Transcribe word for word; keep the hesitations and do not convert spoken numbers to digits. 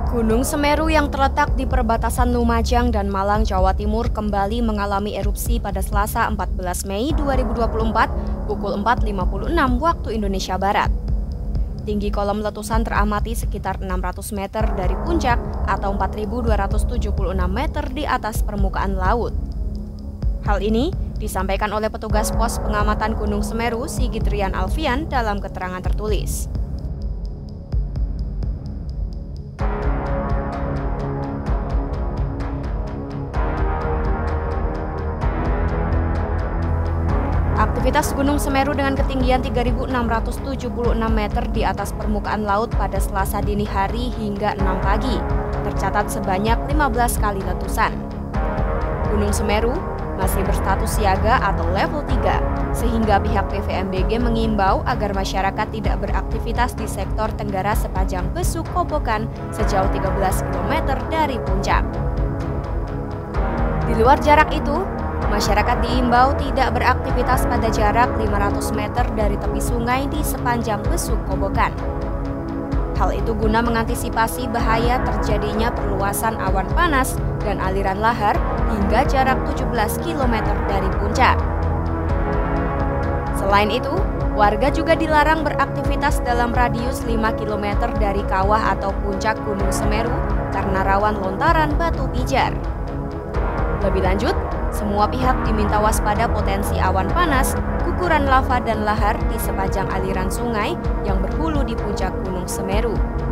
Gunung Semeru yang terletak di perbatasan Lumajang dan Malang, Jawa Timur kembali mengalami erupsi pada Selasa empat belas Mei dua ribu dua puluh empat pukul empat lima puluh enam waktu Indonesia Barat. Tinggi kolom letusan teramati sekitar enam ratus meter dari puncak atau empat ribu dua ratus tujuh puluh enam meter di atas permukaan laut. Hal ini disampaikan oleh petugas pos pengamatan Gunung Semeru Sigit Rian Alfian dalam keterangan tertulis. Aktivitas Gunung Semeru dengan ketinggian tiga ribu enam ratus tujuh puluh enam meter di atas permukaan laut pada Selasa dini hari hingga enam pagi, tercatat sebanyak lima belas kali letusan. Gunung Semeru masih berstatus siaga atau level tiga, sehingga pihak P V M B G mengimbau agar masyarakat tidak beraktivitas di sektor tenggara sepanjang Besuk Kobokan sejauh tiga belas kilometer dari puncak. Di luar jarak itu, masyarakat diimbau tidak beraktivitas pada jarak lima ratus meter dari tepi sungai di sepanjang Besuk Kobokan. Hal itu guna mengantisipasi bahaya terjadinya perluasan awan panas dan aliran lahar hingga jarak tujuh belas kilometer dari puncak. Selain itu, warga juga dilarang beraktivitas dalam radius lima kilometer dari kawah atau puncak Gunung Semeru karena rawan lontaran batu pijar. Lebih lanjut, semua pihak diminta waspada potensi awan panas, guguran lava dan lahar di sepanjang aliran sungai yang berhulu di puncak Gunung Semeru.